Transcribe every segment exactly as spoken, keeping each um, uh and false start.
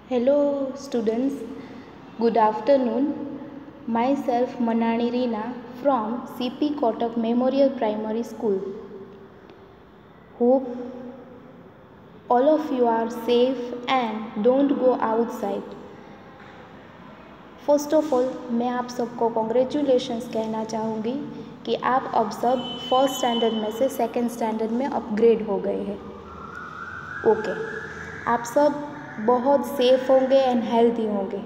Hello students, good afternoon. Myself Manani Reena from C P Kotak Memorial Primary School. Hope all of you are safe and don't go outside. First of all मैं आप सबको congratulations कहना चाहूँगी कि आप अब सब first standard में से सेकंड स्टैंडर्ड में अपग्रेड हो गए हैं. ओके, आप सब बहुत सेफ होंगे एंड हेल्दी होंगे.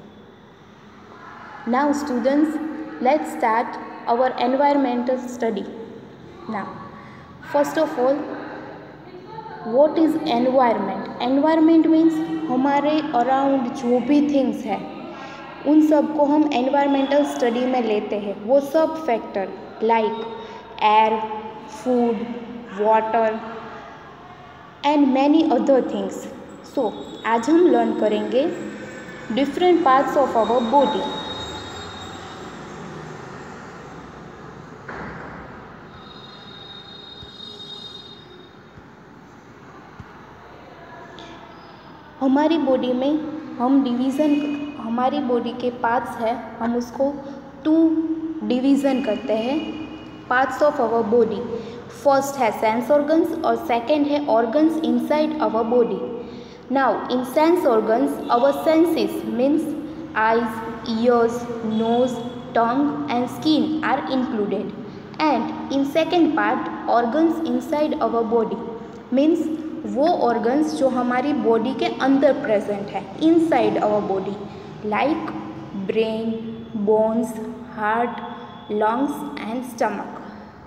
Now students, let's start our environmental study. Now first of all, what is environment? Environment means हमारे अराउंड जो भी थिंग्स है उन सब को हम एनवायरमेंटल स्टडी में लेते हैं. वो सब factor like air, food, water and many other things. So आज हम लर्न करेंगे different parts of our body. हमारी बॉडी में हम डिवीज़न हमारी बॉडी के पार्ट्स है, हम उसको टू डिवीज़न करते हैं parts of our body. First है सेंस ऑर्गन्स और सेकंड है organs inside our body. Now in sense organs our senses means eyes, ears, nose, tongue and skin are included. And in second part organs inside our body means वो organs जो हमारी body के अंदर present है inside our body, like brain, bones, heart, lungs and stomach.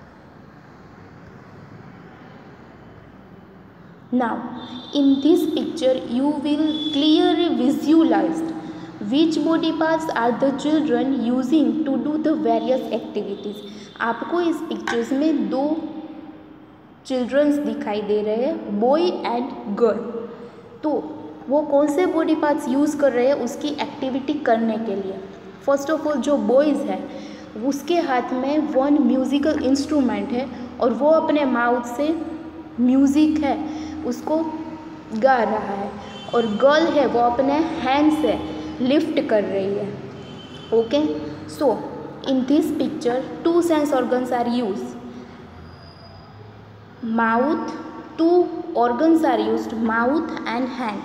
Now in this picture you will clearly visualize which body parts are the children using to do the various activities. आपको इस pictures में दो children's दिखाई दे रहे हैं, boy and girl. तो वो कौन से बॉडी पार्ट्स यूज़ कर रहे हैं उसकी एक्टिविटी करने के लिए. फर्स्ट ऑफ ऑल जो बॉयज़ है उसके हाथ में वन म्यूज़िकल इंस्ट्रूमेंट है और वो अपने माउथ से म्यूज़िक है उसको गा रहा है, और गर्ल है वो अपने हैंड से लिफ्ट कर रही है. Okay, so in this picture two sense organs are use. Mouth, two organs are used, mouth and hand.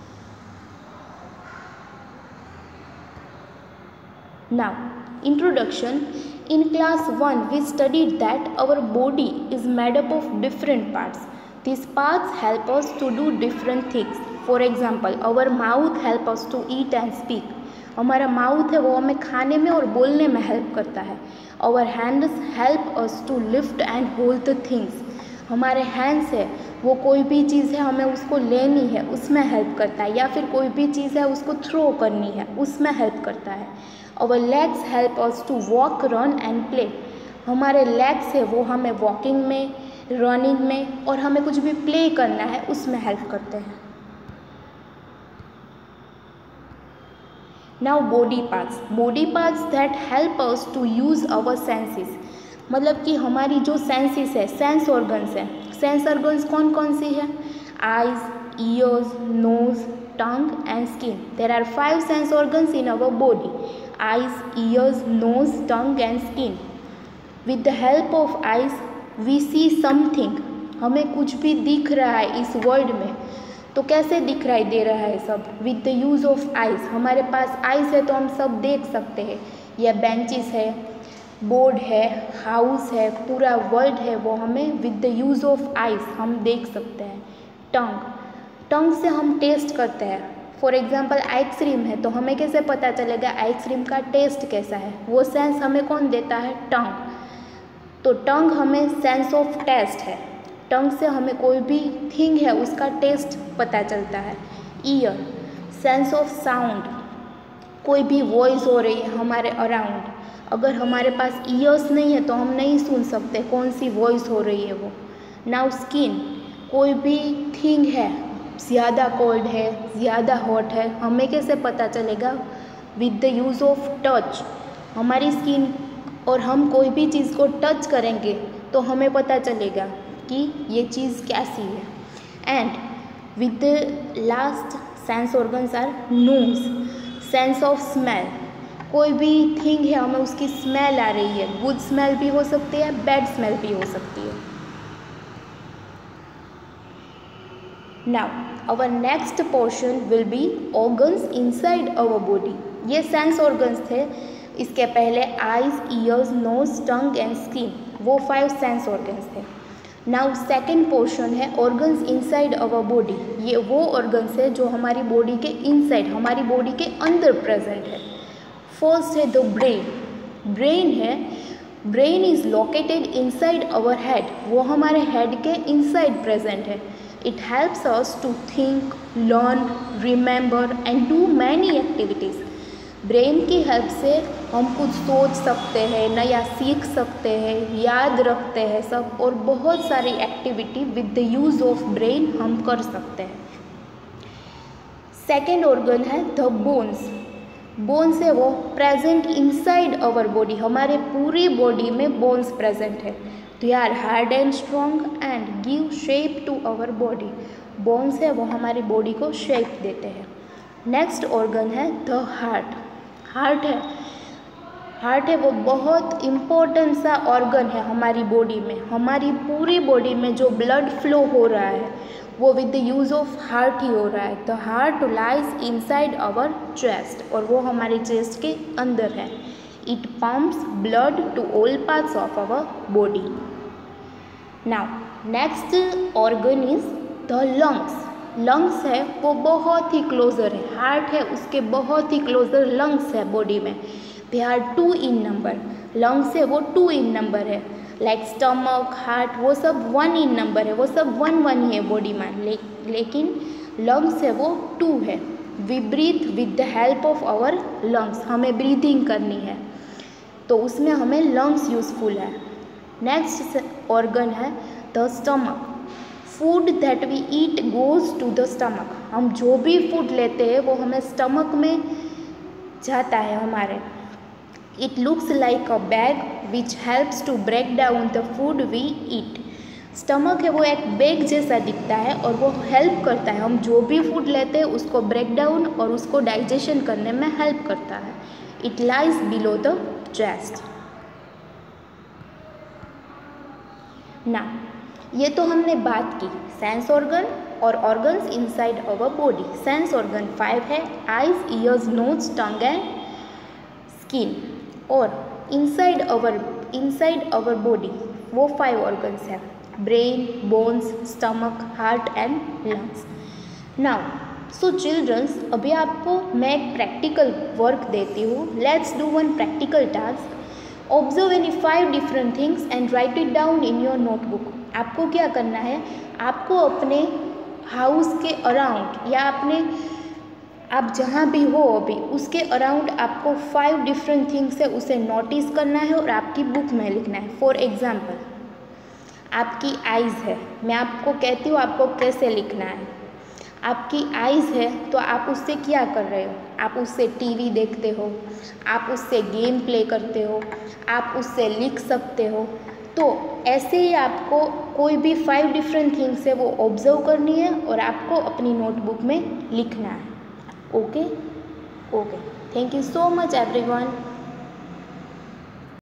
Now introduction. In class one we studied that our body is made up of different parts. These parts help us to do different things. For example, our mouth help us to eat and speak. हमारा mouth है वो हमें खाने में और बोलने में help करता है. Our hands help us to lift and hold the things. हमारे हैंड्स है वो कोई भी चीज़ है हमें उसको लेनी है उसमें हेल्प करता है, या फिर कोई भी चीज़ है उसको थ्रो करनी है उसमें हेल्प करता है. Our legs help us to walk, run and play. हमारे legs है वो हमें वॉकिंग में, रनिंग में और हमें कुछ भी प्ले करना है उसमें हेल्प करते हैं. Now body parts. Body parts that help us to use our senses. मतलब कि हमारी जो सेंसेस है, सेंस ऑर्गन्स है. सेंस ऑर्गन्स कौन कौन सी है? Eyes, ears, nose, tongue and skin. There are five sense organs in our body. eyes, ears, nose, tongue and skin. With the help of eyes we see something. हमें कुछ भी दिख रहा है इस वर्ल्ड में, तो कैसे दिखाई दे रहा है सब? With the use of eyes. हमारे पास आइज़ है तो हम सब देख सकते हैं. यह बेंचेस है, बोर्ड है, हाउस है, पूरा वर्ल्ड है वो हमें with the use of eyes हम देख सकते हैं. टंग, टंग से हम टेस्ट करते हैं. फॉर एग्ज़ाम्पल आइसक्रीम है तो हमें कैसे पता चलेगा आइसक्रीम का टेस्ट कैसा है? वो सेंस हमें कौन देता है? टंग. तो टंग हमें सेंस ऑफ टेस्ट है. टंग से हमें कोई भी थिंग है उसका टेस्ट पता चलता है. Ear, sense of sound. कोई भी वॉइस हो रही है हमारे अराउंड, अगर हमारे पास ईयर्स नहीं है तो हम नहीं सुन सकते कौन सी वॉइस हो रही है वो. Now skin. कोई भी थिंग है ज़्यादा कोल्ड है, ज़्यादा हॉट है, हमें कैसे पता चलेगा? With the use of touch. हमारी स्किन और हम कोई भी चीज़ को टच करेंगे तो हमें पता चलेगा कि ये चीज़ कैसी है. And with the last sense organs are nose, sense of smell, कोई भी थिंग है हमें उसकी स्मेल आ रही है, गुड स्मेल भी हो सकती है, बैड स्मेल भी हो सकती है। Now our next portion will be organs inside our body. ये सेंस ऑर्गन्स थे, इसके पहले eyes, ears, nose, tongue and skin, वो फाइव सेंस ऑर्गन्स थे। नाउ सेकेंड पोर्शन है ऑर्गन्स इनसाइड आवर बॉडी। ये वो ऑर्गन्स है जो हमारी बॉडी के इनसाइड, हमारी बॉडी के अंदर प्रेजेंट है। फर्स्ट है द ब्रेन। ब्रेन है, brain is located inside our head, वो हमारे हेड के इनसाइड प्रेजेंट है। It helps us to think, learn, remember and do many activities. Brain की हेल्प से हम कुछ सोच सकते हैं, नया सीख सकते हैं, याद रखते हैं सब, और बहुत सारी activity with the use of brain हम कर सकते हैं। सेकेंड ऑर्गन है द बोन्स। बोन्स है वो प्रेजेंट इनसाइड आवर बॉडी, हमारे पूरी बॉडी में बोन्स प्रेजेंट है। They are hard and strong and give shape to our body. Bones है वो हमारी बॉडी को शेप देते हैं। नेक्स्ट ऑर्गन है द हार्ट। हार्ट है हार्ट है वो बहुत इम्पोर्टेंट सा ऑर्गन है हमारी बॉडी में। हमारी पूरी बॉडी में जो ब्लड फ्लो हो रहा है वो with the use of heart ही हो रहा है। The heart lies inside our chest, और वो हमारे चेस्ट के अंदर है। It pumps blood to all parts of our body. Now next organ is the lungs. Lungs है वो बहुत ही क्लोजर है, हार्ट है उसके बहुत ही क्लोजर लंग्स है बॉडी में। They are two in number. Lungs है वो टू इन नंबर है, लाइक स्टमक, हार्ट, वो सब वन इन नंबर है, वो सब वन वन ही है बॉडी में। ले, लेकिन लंग्स है वो टू है। We breathe with the help of our lungs, हमें ब्रीथिंग करनी है तो उसमें हमें लंग्स यूजफुल है। नेक्स्ट ऑर्गन है the stomach. Food that we eat goes to the stomach. हम जो भी फूड लेते हैं वो हमें स्टमक में जाता है हमारे। It looks like a bag which helps to break down the food we eat. Stomach है वो एक बैग जैसा दिखता है और वो हेल्प करता है, हम जो भी फूड लेते हैं उसको ब्रेक डाउन और उसको डाइजेशन करने में हेल्प करता है। It lies below the chest. ना ये तो हमने बात की सेंस ऑर्गन और organs inside our body. Sense organ five है, eyes, ears, nose, tongue and skin. और inside our inside our body वो फाइव ऑर्गन्स है, brain, bones, stomach, heart and lungs. Now so childrens, अभी आपको मैं एक practical work देती हूँ। Let's do one practical task. Observe any five different things and right it down in your notebook. आपको क्या करना है, आपको अपने हाउस के अराउंड या अपने आप जहाँ भी हो अभी उसके अराउंड आपको फाइव डिफरेंट थिंग्स है उसे नोटिस करना है और आपकी बुक में लिखना है। फॉर एग्जाम्पल, आपकी आइज़ है, मैं आपको कहती हूँ आपको कैसे लिखना है। आपकी आइज़ है तो आप उससे क्या कर रहे हो, आप उससे टीवी देखते हो, आप उससे गेम प्ले करते हो, आप उससे लिख सकते हो। तो ऐसे ही आपको कोई भी फाइव डिफरेंट थिंग्स है वो ऑब्जर्व करनी है और आपको अपनी नोटबुक में लिखना है। Okay okay thank you so much everyone.